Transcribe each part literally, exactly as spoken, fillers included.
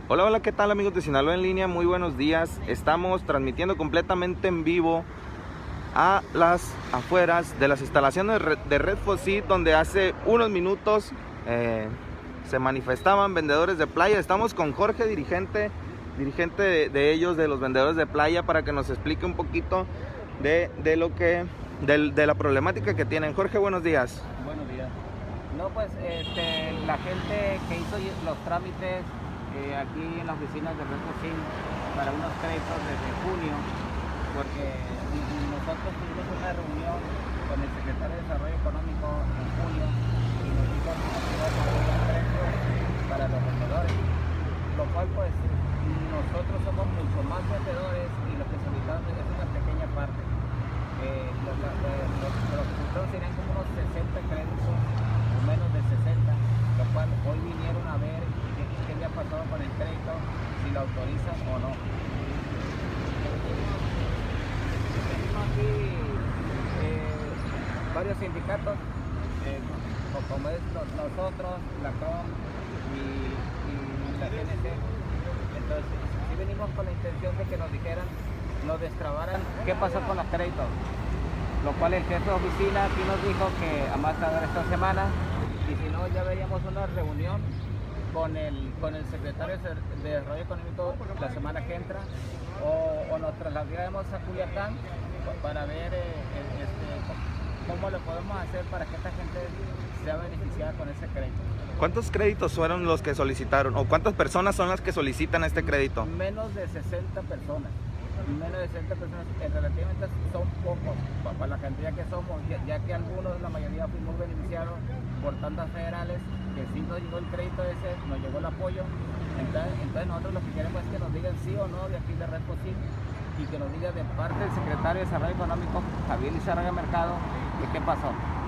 Hola, hola, ¿qué tal amigos de Sinaloa en línea? Muy buenos días. Estamos transmitiendo completamente en vivo a las afueras de las instalaciones de Red Fossil, donde hace unos minutos eh, se manifestaban vendedores de playa. Estamos con Jorge, dirigente, dirigente de, de ellos, de los vendedores de playa, para que nos explique un poquito de, de lo que, de, de la problemática que tienen. Jorge, buenos días. Buenos días. No, pues este, la gente que hizo los trámites Eh, aquí en las oficinas de Red Fossil para unos créditos desde junio, porque nosotros tuvimos una reunión con el secretario de Desarrollo Económico en junio y nos dijo que nos iba a poner un precio para los vendedores, lo cual pues nosotros somos mucho más vendedores y lo que solicitamos es una pequeña parte. Eh, los, los, los, los resultados serían como unos sesenta créditos o menos de sesenta, lo cual hoy vinieron a ver qué había pasado con el crédito, si lo autorizan o no. Tenemos aquí eh, varios sindicatos, eh, como es nosotros, la C R O M y, y la C N C. Entonces, sí venimos con la intención de que nos dijeran, nos destrabaran qué pasó con los créditos, lo cual el jefe de oficina aquí nos dijo que a más tardar esta semana, y si no ya veríamos una reunión con el, con el secretario de Desarrollo Económico la semana que entra, o, o nos trasladaremos a Culiacán para ver eh, este, cómo lo podemos hacer para que esta gente sea beneficiada con ese crédito. ¿Cuántos créditos fueron los que solicitaron o cuántas personas son las que solicitan este crédito? Menos de sesenta personas. Menos de sesenta personas, eh, relativamente son pocos para la cantidad que somos, ya, ya que algunos, la mayoría fuimos beneficiados por tandas federales, que sí nos llegó el crédito ese, nos llegó el apoyo. Entonces, entonces nosotros lo que queremos es que nos digan sí o no de aquí de Red Fossil, y que nos diga de parte del secretario de Desarrollo Económico, Javier Lizárraga Mercado, que qué pasó.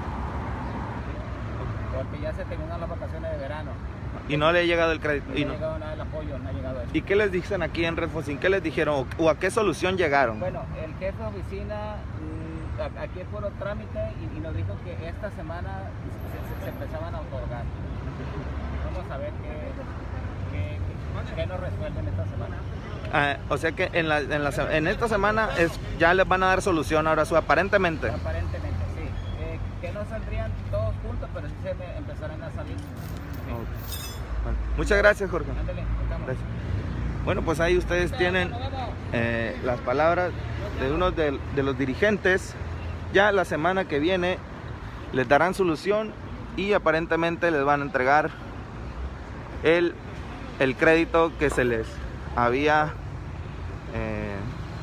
Porque ya se terminan las vacaciones de verano. Y no le ha llegado el crédito. Y no, y no ha llegado nada del apoyo, no ha llegado eso. ¿Y qué les dicen aquí en Red Fossil? ¿Qué les dijeron o a qué solución llegaron? Bueno, el jefe de oficina mmm, aquí fue el trámite y, y nos dijo que esta semana se, se, se empezaban a otorgar. Vamos a ver qué, qué, qué nos resuelven esta semana. Ah, o sea que en, la, en, la, en esta semana es, ya les van a dar solución ahora, su, aparentemente. Aparentemente, sí. Eh, que no saldrían todos juntos, pero sí se me empezarán a salir. Sí. Okay. Bueno, muchas gracias, Jorge. Ándale, gracias. Bueno, pues ahí ustedes tienen eh, las palabras de uno de, de los dirigentes. Ya la semana que viene les darán solución y aparentemente les van a entregar el, el crédito que se les había eh,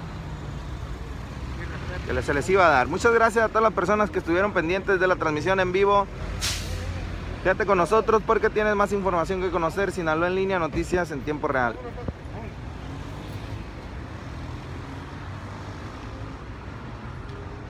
que se les iba a dar. Muchas gracias a todas las personas que estuvieron pendientes de la transmisión en vivo. Quédate con nosotros porque tienes más información que conocer. Sinaloa en línea, noticias en tiempo real.